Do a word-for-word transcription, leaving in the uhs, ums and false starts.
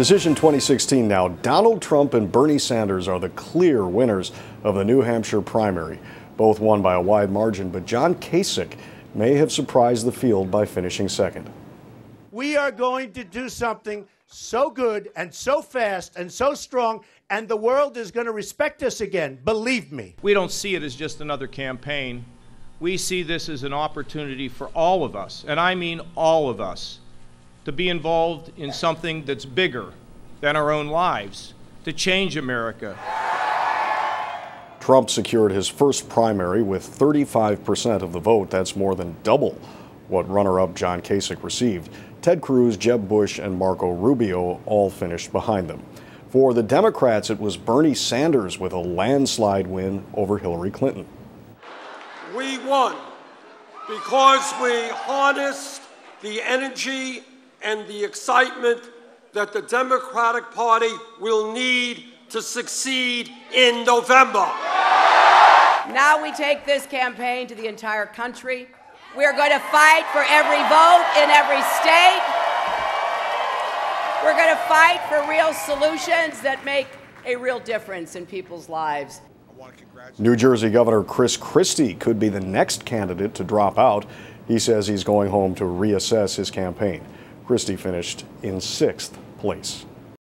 Decision twenty sixteen now. Donald Trump and Bernie Sanders are the clear winners of the New Hampshire primary. Both won by a wide margin, but John Kasich may have surprised the field by finishing second. We are going to do something so good and so fast and so strong, and the world is going to respect us again. Believe me. We don't see it as just another campaign. We see this as an opportunity for all of us, and I mean all of us, to be involved in something that's bigger than our own lives, to change America. Trump secured his first primary with thirty-five percent of the vote. That's more than double what runner-up John Kasich received. Ted Cruz, Jeb Bush, and Marco Rubio all finished behind them. For the Democrats, it was Bernie Sanders with a landslide win over Hillary Clinton. We won because we harnessed the energy and the excitement that the Democratic Party will need to succeed in November. Now we take this campaign to the entire country. We're going to fight for every vote in every state. We're going to fight for real solutions that make a real difference in people's lives. New Jersey Governor Chris Christie could be the next candidate to drop out. He says he's going home to reassess his campaign. Christie finished in sixth place.